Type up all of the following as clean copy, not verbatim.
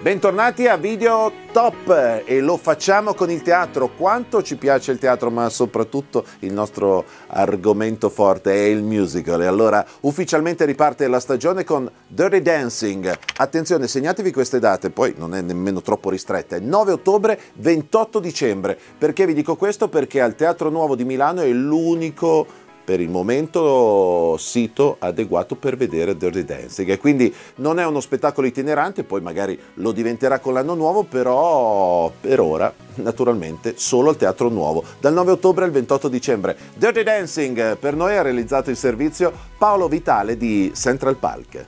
Bentornati a Video Top e lo facciamo con il teatro. Quanto ci piace il teatro, ma soprattutto il nostro argomento forte è il musical. E allora ufficialmente riparte la stagione con Dirty Dancing. Attenzione, segnatevi queste date, poi non è nemmeno troppo ristretta. È 9 ottobre, 28 dicembre. Perché vi dico questo? Perché al Teatro Nuovo di Milano è l'unico per il momento sito adeguato per vedere Dirty Dancing, e quindi non è uno spettacolo itinerante, poi magari lo diventerà con l'anno nuovo, però per ora naturalmente solo al Teatro Nuovo dal 9 ottobre al 28 dicembre. Dirty Dancing per noi ha realizzato il servizio Paolo Vitale di Central Park.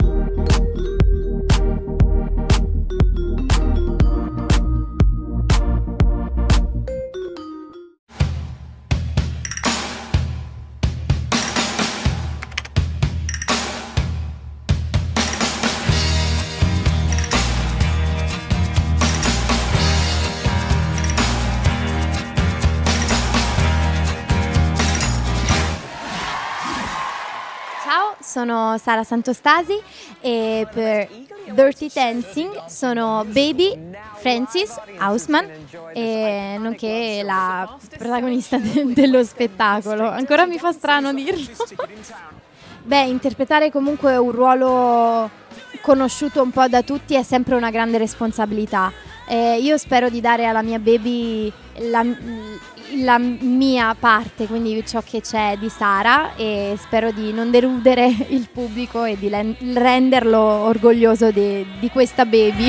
Ciao, sono Sara Santostasi e per Dirty Dancing sono Baby Frances Houseman, nonché la protagonista dello spettacolo. Ancora mi fa strano dirlo. Beh, interpretare comunque un ruolo conosciuto un po' da tutti è sempre una grande responsabilità. Io spero di dare alla mia Baby la mia parte, quindi ciò che c'è di Sara, e spero di non deludere il pubblico e di renderlo orgoglioso di questa Baby.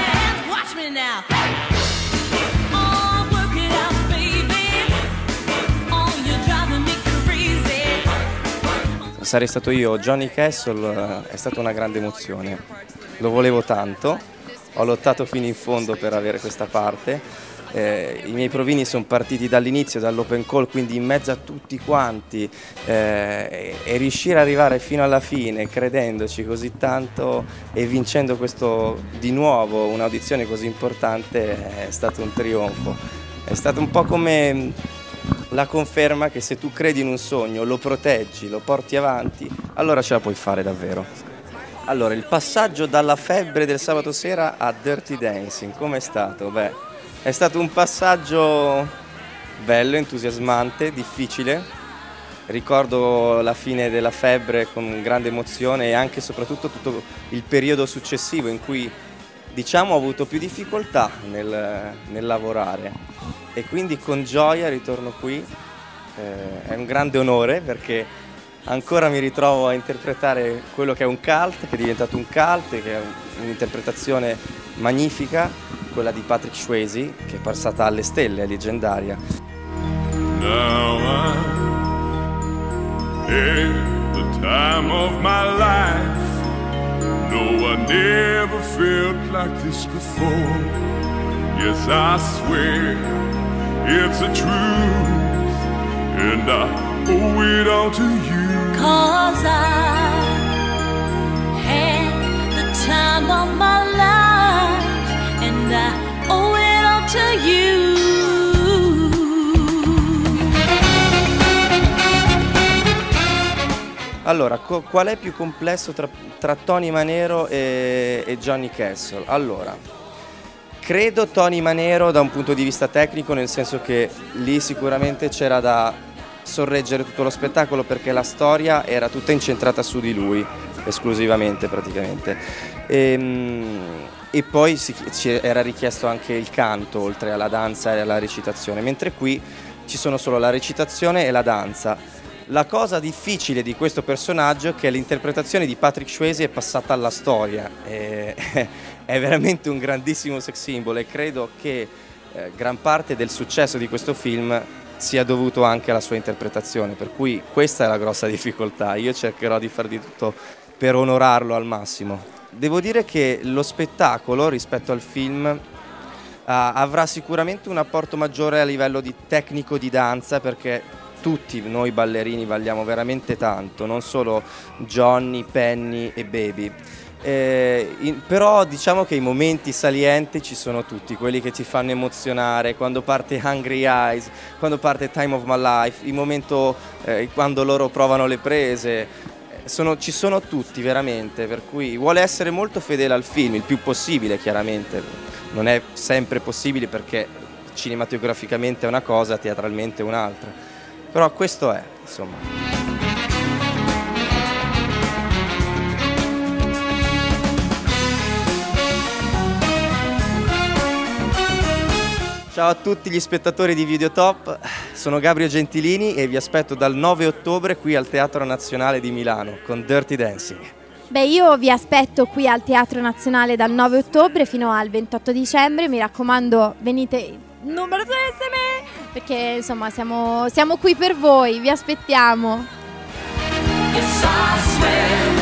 Sarei stato io, Johnny Castle, è stata una grande emozione, lo volevo tanto, ho lottato fino in fondo per avere questa parte. I miei provini sono partiti dall'inizio, dall'open call, quindi in mezzo a tutti quanti, e riuscire ad arrivare fino alla fine credendoci così tanto e vincendo questo di nuovo un'audizione così importante è stato un trionfo. È stato un po' come la conferma che se tu credi in un sogno, lo proteggi, lo porti avanti, allora ce la puoi fare davvero. Allora, il passaggio dalla febbre del sabato sera a Dirty Dancing, com'è stato? Beh, è stato un passaggio bello, entusiasmante, difficile. Ricordo la fine della febbre con grande emozione e anche e soprattutto tutto il periodo successivo in cui, diciamo, ho avuto più difficoltà nel lavorare, e quindi con gioia ritorno qui. È un grande onore perché ancora mi ritrovo a interpretare quello che è un cult, che è diventato un cult, che è un'interpretazione magnifica, quella di Patrick Swayze, che è passata alle stelle, è leggendaria. Now I'm at the time of my life. No, I never felt like this before. Yes, I swear it's a truth, and I owe it all to you. 'Cause I had the time of my life, and I owe it all to you. Allora, qual è più complesso tra Tony Manero e Johnny Castle? Allora, credo Tony Manero da un punto di vista tecnico, nel senso che lì sicuramente c'era da sorreggere tutto lo spettacolo perché la storia era tutta incentrata su di lui, esclusivamente praticamente. E poi ci era richiesto anche il canto, oltre alla danza e alla recitazione, mentre qui ci sono solo la recitazione e la danza. La cosa difficile di questo personaggio è che l'interpretazione di Patrick Swayze è passata alla storia, è veramente un grandissimo sex symbol, e credo che gran parte del successo di questo film sia dovuto anche alla sua interpretazione, per cui questa è la grossa difficoltà. Io cercherò di fare di tutto per onorarlo al massimo. Devo dire che lo spettacolo rispetto al film avrà sicuramente un apporto maggiore a livello di tecnico di danza, perché tutti noi ballerini balliamo veramente tanto, non solo Johnny, Penny e Baby. Però diciamo che i momenti salienti ci sono tutti, quelli che ti fanno emozionare, quando parte Hungry Eyes, quando parte Time of My Life, il momento quando loro provano le prese. ci sono tutti veramente, per cui vuole essere molto fedele al film, il più possibile chiaramente, non è sempre possibile perché cinematograficamente è una cosa, teatralmente un'altra, però questo è, insomma. Ciao a tutti gli spettatori di Videotop, sono Gabriel Gentilini e vi aspetto dal 9 ottobre qui al Teatro Nazionale di Milano con Dirty Dancing. Beh, io vi aspetto qui al Teatro Nazionale dal 9 ottobre fino al 28 dicembre, mi raccomando venite numerosissimi perché insomma siamo qui per voi, vi aspettiamo. Yes, I swear.